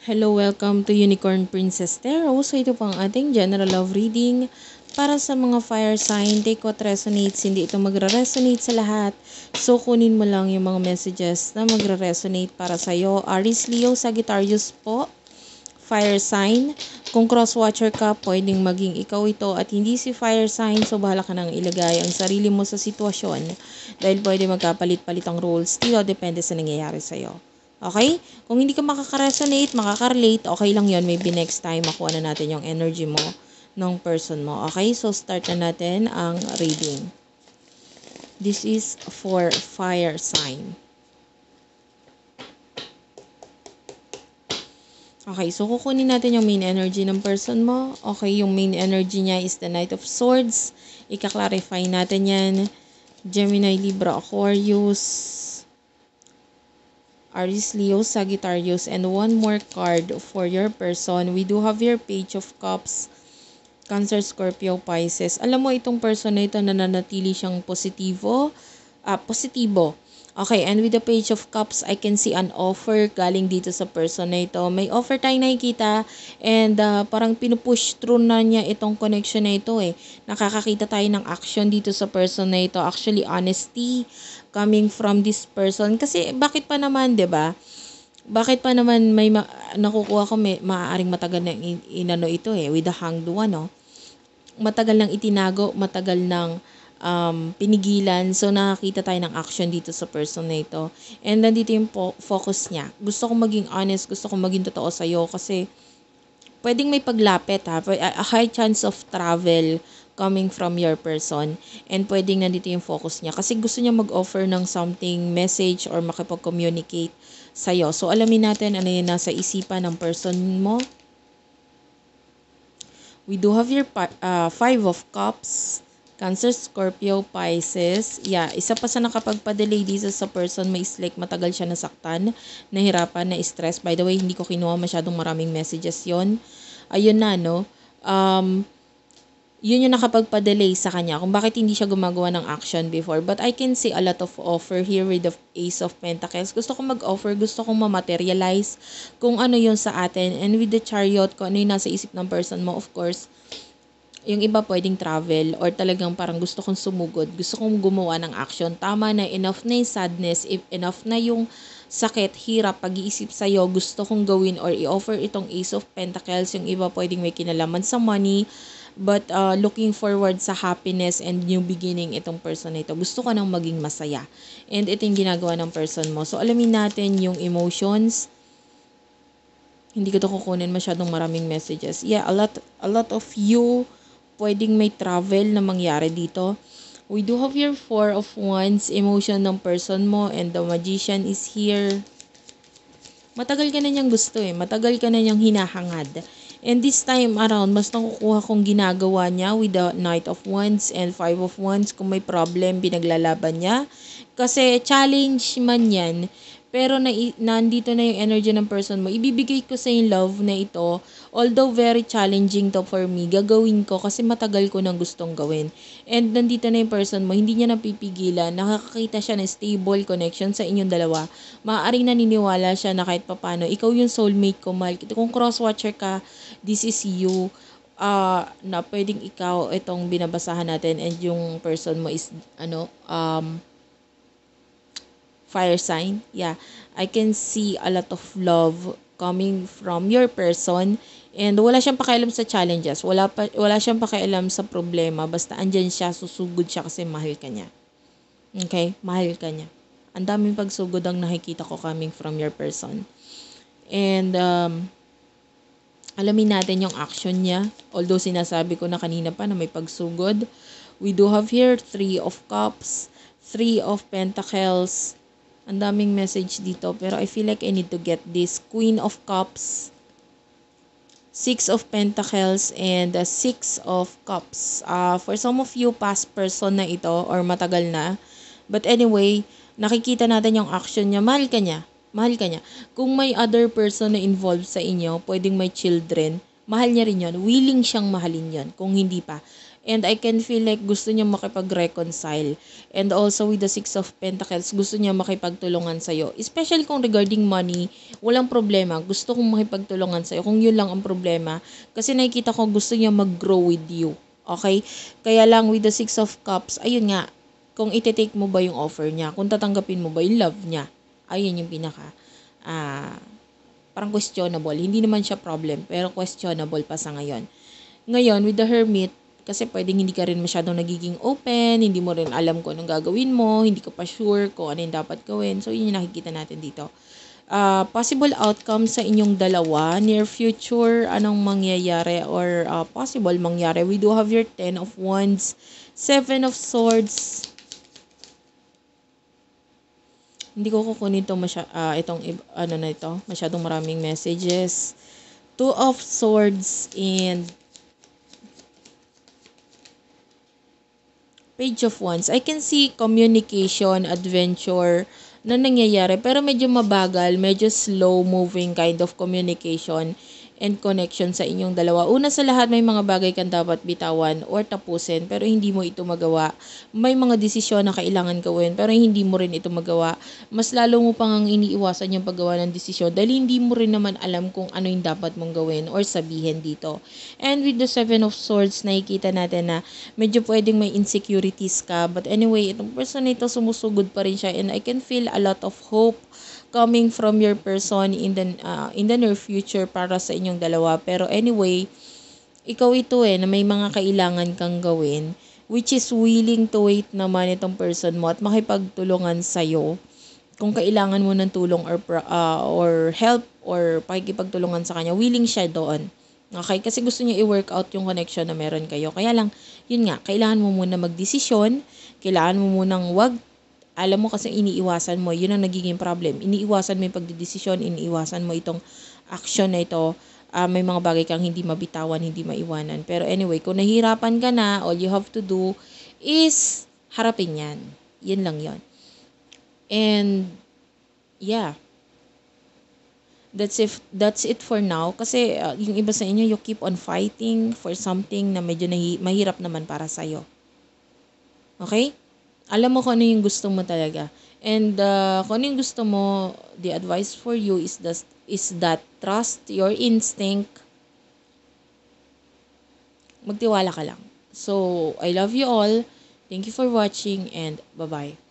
Hello, welcome to Unicorn Princess Tarot. So ito po ang ating general love reading para sa mga fire sign. Take what resonates, hindi ito magre-resonate sa lahat. So kunin mo lang yung mga messages na magre-resonate para sa'yo. Aries, Leo, Sagittarius po, fire sign. Kung cross-watcher ka, pwedeng maging ikaw ito at hindi si fire sign. So bahala ka nang ilagay ang sarili mo sa sitwasyon dahil pwede magkapalit-palit ang roles. Dito depende sa nangyayari sa'yo. Okay? Kung hindi ka makaka-resonate, makaka-relate, okay lang yon. Maybe next time makuha na natin yung energy mo ng person mo. Okay? So, start na natin ang reading. This is for fire sign. Okay, so kukunin natin yung main energy ng person mo. Okay, yung main energy niya is the Knight of Swords. Ika-clarify natin yan. Gemini, Libra, Aquarius, Aries, Leo, Sagittarius, and one more card for your person. We do have your Page of Cups, Cancer, Scorpio, Pisces. Alam mo itong person na ito nananatili siyang positibo. Okay, and with the Page of Cups, I can see an offer galing dito sa person na ito. May offer tayong nakikita and parang pinupush through na niya itong connection na ito eh. Nakakakita tayo ng action dito sa person na ito. Actually, honesty coming from this person. Kasi bakit pa naman, 'di ba? Bakit pa naman may nakukuha ko maaaring matagal na inano ito eh with the Hanged One, no? Matagal nang itinago, matagal nang pinigilan. So, nakakita tayo ng action dito sa person na ito. And nandito yung focus niya. Gusto kong maging honest, gusto kong maging totoo sa'yo kasi pwedeng may paglapit ha. A high chance of travel coming from your person. And pwedeng nandito yung focus niya. Kasi gusto niya mag-offer ng something, message, or makipag-communicate sa'yo. So, alamin natin ano yung nasa isipan ng person mo. We do have your Five of Cups, Cancer, Scorpio, Pisces. Yeah, isa pa sa nakapagpa-delay dito sa person mo is like matagal siya nasaktan, nahirapan, na-stress. By the way, hindi ko kinuha masyadong maraming messages yon. Ayun na, no? Yun yung nakapagpa-delay sa kanya kung bakit hindi siya gumagawa ng action before. But I can see a lot of offer here with the Ace of Pentacles. Gusto kong mag-offer, gusto kong ma-materialize kung ano yun sa atin. And with the Chariot, kung ano yung nasa isip ng person mo, of course, yung iba pwedeng travel or talagang parang gusto kong sumugod, gusto kong gumawa ng action. Tama na, enough na yung sadness, enough na yung sakit, hirap, pag-iisip sa'yo, gusto kong gawin or i-offer itong Ace of Pentacles. Yung iba pwedeng may kinalaman sa money, but looking forward sa happiness and new beginning itong person na ito. Gusto ko nang maging masaya. And ito yung ginagawa ng person mo. So, alamin natin yung emotions. Hindi ko to kukunin masyadong maraming messages. Yeah, a lot of you pwedeng may travel na mangyari dito. We do have your Four of Wands, emotion ng person mo, and the Magician is here. Matagal ka na niyang gusto eh. Matagal ka na niyang hinahangad. And this time around, mas nakukuha kong ginagawa niya with the Knight of Wands and Five of Wands. Kung may problem, pinaglalaban niya. Kasi challenge man yan. Pero nandito na yung energy ng person mo. Ibibigay ko sa yung love na ito. Although very challenging to for me, gagawin ko kasi matagal ko nang gustong gawin. And nandito na yung person mo, hindi niya napipigilan. Nakakakita siya ng stable connection sa inyong dalawa. Maaaring naniniwala siya na kahit papano, ikaw yung soulmate ko, mahal. Kung cross-watcher ka, this is you. Na pwedeng ikaw itong binabasahan natin and yung person mo is fire sign. Yeah, I can see a lot of love coming from your person and wala siyang pakialam sa challenges. Wala siyang pakialam sa problema. Basta andyan siya, susugod siya kasi mahal ka niya. Okay? Mahal ka niya. Ang daming pagsugod ang nakikita ko coming from your person. And alamin natin yung action niya. Although sinasabi ko na kanina pa na may pagsugod. We do have here Three of Cups, Three of Pentacles. Ang daming message dito pero I feel like I need to get this. Queen of Cups, Six of Pentacles, and Six of Cups. For some of you, past person na ito or matagal na. But anyway, nakikita natin yung action niya. Mahal ka niya. Mahal ka niya. Kung may other person na involved sa inyo, pwedeng may children, mahal niya rin yon. Willing siyang mahalin yon kung hindi pa. And I can feel like gusto niya makipag-reconcile. And also with the Six of Pentacles, gusto niya makipagtulungan sa'yo. Especially kung regarding money, walang problema. Gusto kong makipagtulungan sa'yo. Kung yun lang ang problema. Kasi nakikita ko gusto niya mag-grow with you. Okay? Kaya lang with the Six of Cups, ayun nga, kung iti-take mo ba yung offer niya, kung tatanggapin mo ba yung love niya. Ayun yung pinaka, parang questionable. Hindi naman siya problem, pero questionable pa sa ngayon. Ngayon, with the Hermit, kasi pwedeng hindi ka rin masyadong nagiging open, hindi mo rin alam kung anong gagawin mo, hindi ka pa sure kung ano yung dapat gawin. So, yun yung nakikita natin dito. Possible outcome sa inyong dalawa, near future, anong mangyayari or possible mangyari. We do have your 10 of Wands, 7 of Swords. Hindi ko kukunin ito masyadong maraming messages. 2 of Swords and Page of Wands. I can see communication, adventure na nangyayari. Pero medyo mabagal, medyo slow moving kind of communication and connection sa inyong dalawa. Una sa lahat, may mga bagay kang dapat bitawan or tapusin pero hindi mo ito magawa. May mga desisyon na kailangan gawin pero hindi mo rin ito magawa. Mas lalo mo pang iniiwasan yung paggawa ng desisyon dahil hindi mo rin naman alam kung ano yung dapat mong gawin or sabihin dito. And with the 7 of Swords, nakikita natin na medyo pwedeng may insecurities ka. But anyway, itong person na ito sumusugod pa rin siya and I can feel a lot of hope coming from your person in the near future para sa inyong dalawa. Pero anyway, ikaw ito na may mga kailangan kang gawin which is willing to wait naman itong person mo at makipagtulungan sa'yo kung kailangan mo ng tulong or help or pakikipagtulungan sa kanya, willing siya doon. Okay? Kasi gusto niya i-work out yung connection na meron kayo. Kaya lang, yun nga, kailangan mo muna magdesisyon, kailangan mo munang alam mo kasi iniiwasan mo, yun ang nagiging problem. Iniiwasan mo yung pagdidesisyon, iniiwasan mo itong action na ito. May mga bagay kang hindi mabitawan, hindi maiwanan. Pero anyway, kung nahihirapan ka na, all you have to do is harapin yan. Yun lang yon. And yeah, that's it for now. Kasi yung iba sa inyo, you keep on fighting for something na medyo mahirap naman para sa'yo. Okay? Alam mo kung ano yung gusto mo talaga. And kung ano yung gusto mo, the advice for you is that trust your instinct. Magtiwala ka lang. So, I love you all. Thank you for watching and bye-bye.